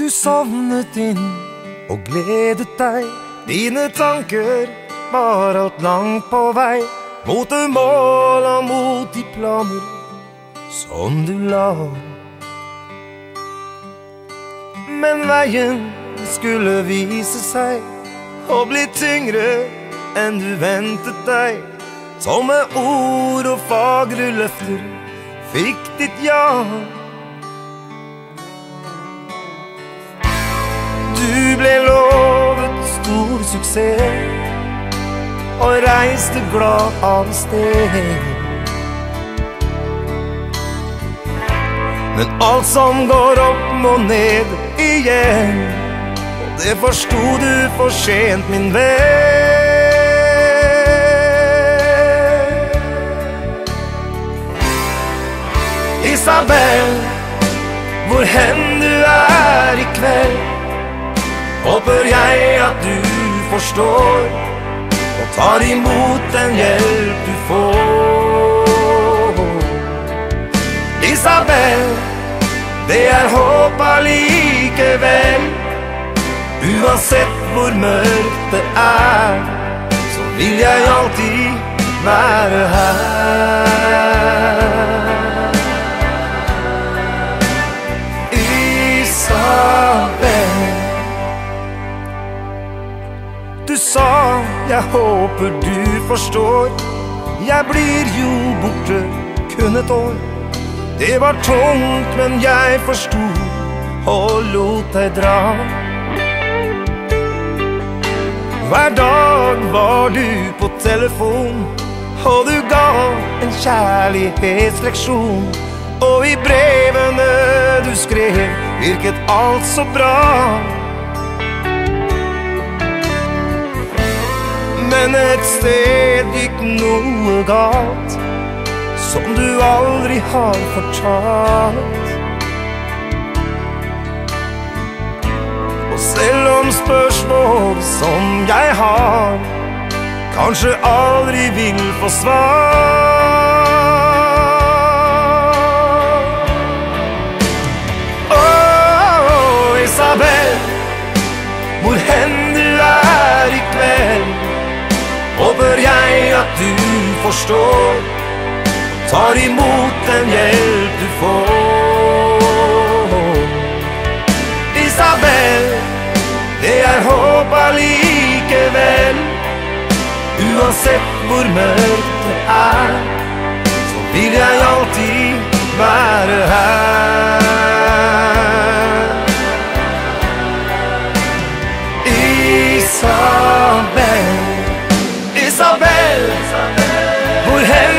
sovnet inn og gledet deg. Dine tanker var alt langt på vei mot det mål og mot de planer som du la. Men veien skulle vise seg å bli tyngre enn du ventet deg. Tomme ord og fagre løfter fikk ditt ja. Du ble lovet stor suksess og reiste glad av sted. Men alt som går opp må ned igjen, og det forsto du for sent, min venn. Isabel, hvor hen du er i kveld, håper jeg at du forstår og tar imot den hjelp du får. Isabel, det er håp allikevel. Uansett hvor mørkt det er, så vil jeg alltid være her. Isabel, du sa jeg håper du forstår. Jeg blir jo borte kun et år. Det var tungt, men jeg forstod og lot deg dra. Hver dag var du på telefon, og du ga en kjærlighetsleksjon. Og i brevene du skrev, virket alt så bra. Men et sted gikk noe galt, som du aldri har fortalt. Og selv om spørsmål som jeg har kanskje aldri vil få svar, Isabel, hvor hen du er i kveld, håper jeg at du forstår, tar imot den hjelp du får. Isabel, det er håp allikevel. Uansett hvor mørkt det er, så vil jeg alltid være her. Isabel, Isabel, hvor hen